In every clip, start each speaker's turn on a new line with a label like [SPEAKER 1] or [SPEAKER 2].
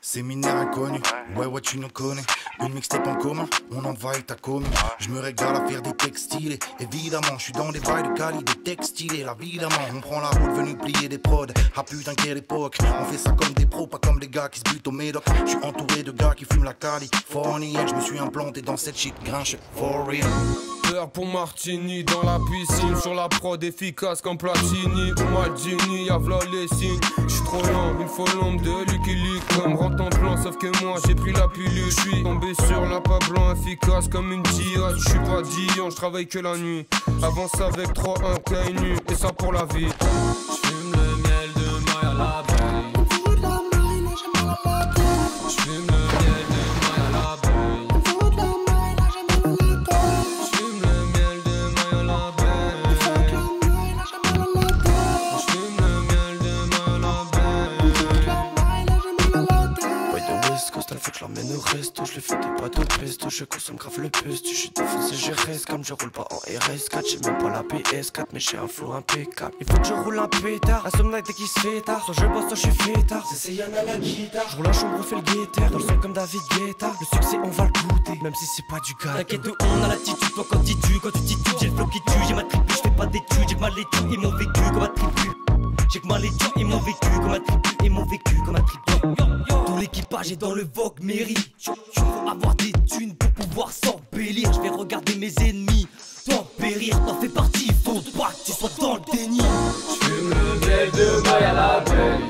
[SPEAKER 1] Séminaire inconnu, ouais tu nous connais. Une mixtape en commun, on envahit ta commune. Je me régale à faire des textiles. Évidemment, je suis dans des bails de Cali, des textiles. Évidemment, on prend la route venu plier des prods. Ah putain quelle époque, on fait ça comme des pros, pas comme des gars qui se butent au médoc. Je suis entouré de gars qui fument la Cali. Fournier, je me suis implanté dans cette shit grinche. For real.
[SPEAKER 2] Peur pour Martini dans la piscine, sur la prod efficace comme Platini ou Maldini, y'a v'là les signes. J'suis trop lent, il faut l'ombre de Lucky Luke. Comme rentre en plan, sauf que moi j'ai pris la pilule. J'suis tombé sur la pas blanc efficace comme une tirade. J'suis pas Dion, j'travaille que la nuit. Avance avec 3-1 KNU, et ça pour la vie. J'fume le miel de maille à l'abeille. J'fume le miel de maille à l'abeille.
[SPEAKER 3] Faut que je l'emmène au resto, je lui fais des pâtes au pesto, je consomme grave le pesto, je suis défoncé, je reste comme je roule pas en RS4, j'ai même pas la PS4, mais j'ai un flow impeccable. Il faut que je roule un pétard, insomniaque dès qu'il se fait tard, soit je bosse, soit je suis fêtard, c'est Yann à la guitare, je roule un chambre, fait le guetteur, dans le son comme David Guetta, le succès on va le goûter, même si c'est pas du gars.
[SPEAKER 4] T'inquiète, on a l'attitude, toi quand tu titues, j'ai le flow qui tue, j'ai ma tribu, je fais pas d'études, j'ai que ma laitue, ils m'ont vécu comme ma tribu. J'ai que ma laitue, ils m'ont vécu comme ma tribu, ils m'ont vécu comme ma tribu. Tout l'équipage est dans le Vogue mairie. Faut avoir des thunes pour pouvoir s'embellir. Je vais regarder mes ennemis périr, t'en fais partie, faut pas que tu sois dans le déni.
[SPEAKER 2] J'fume le miel de maille à l'abeille.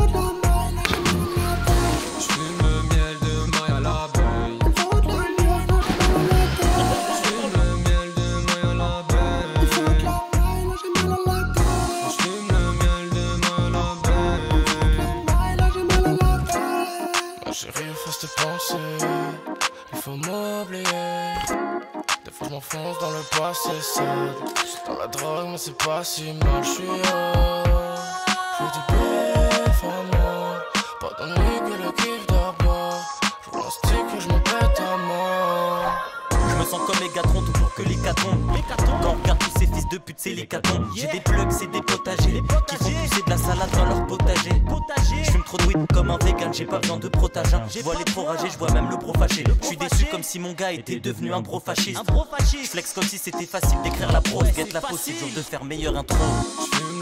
[SPEAKER 2] J'fume le miel de maille à l'abeille. J'fume le miel de maille à l'abeille. J'fume le miel de maille à l'abeille.
[SPEAKER 3] Ma chérie, faut se penser, il faut m'oublier. Des fois je m'enfonce dans le passé sad. J'suis dans la drogue mais c'est pas si mal. J'suis j'fais du bif à moi. Pas d'ennui que le kiff d'abord. J'roule un stick et j'me pète à mort.
[SPEAKER 4] Je me sens comme Megatron, tout pour que l'hécatombe. Quand on regarde tous ces fils de pute, c'est l'hécatombe. J'ai des plugs, c'est des potagers qui font pousser de la salade dans leur potager. Je fume trop de weed comme un vegan, j'ai pas besoin de protagin. Je vois les trop ragés, je vois même le bro fâché. Je suis déçu comme si mon gars était devenu un bro fasciste. Je flex comme si c'était facile d'écrire la prose. Guette la possible, jour de faire meilleure intro.